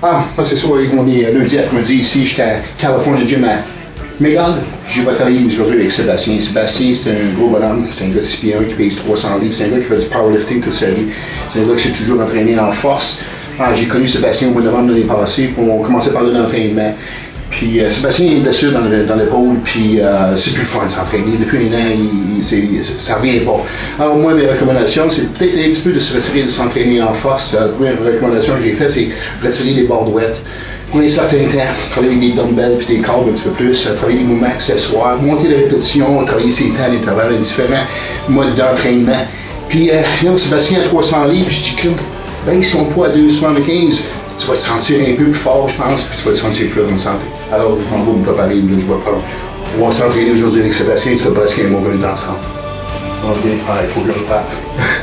Ah, c'est sûr, on est lundi après-midi ici, j'étais à California Gym à Mégane. Je vais travailler aujourd'hui avec Sébastien. Sébastien, c'est un gros bonhomme, c'est un gars de 6 pieds 1 qui pèse 300 livres, c'est un gars qui fait du powerlifting toute sa vie. C'est un gars qui s'est toujours entraîné en force. Ah, j'ai connu Sébastien au mois de novembre de l'année passée, puis on commençait à parler d'entraînement. Puis Sébastien est blessé dans l'épaule, puis c'est plus le fun de s'entraîner. Depuis un an, ça revient pas. Alors moi, mes recommandations, c'est peut-être un petit peu de se retirer de s'entraîner en force. La première recommandation que j'ai faite, c'est retirer les bordouettes. Pour un certain temps, travailler avec des dumbbells puis des câbles un petit peu plus, travailler des mouvements accessoires, monter les répétitions, travailler ses temps à l'intervalle, différents modes d'entraînement. Puis sinon, Sébastien a 300 livres, je dis que ben, son poids à 275, tu vas te sentir un peu plus fort, je pense, puis tu vas te sentir plus en santé. Alors, je m'en vais me préparer, on va s'entraîner aujourd'hui avec Sébastien, ça va presque un mois qu'on est ensemble. Ok, il faut que je parte.